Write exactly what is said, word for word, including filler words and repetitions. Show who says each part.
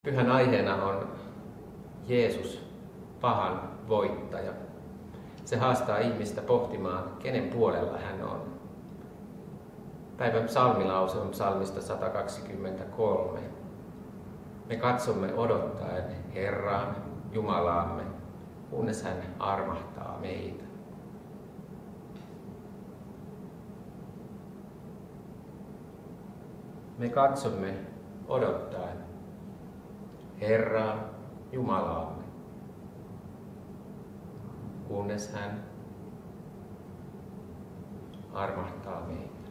Speaker 1: Pyhän aiheena on Jeesus, pahan voittaja. Se haastaa ihmistä pohtimaan, kenen puolella hän on. Päivän psalmilause on psalmista sata kaksikymmentäkolme. Me katsomme odottaen Herraan, Jumalaamme, kunnes hän armahtaa meitä. Me katsomme odottaen Herraan, Jumalaamme, kunnes hän armahtaa meitä.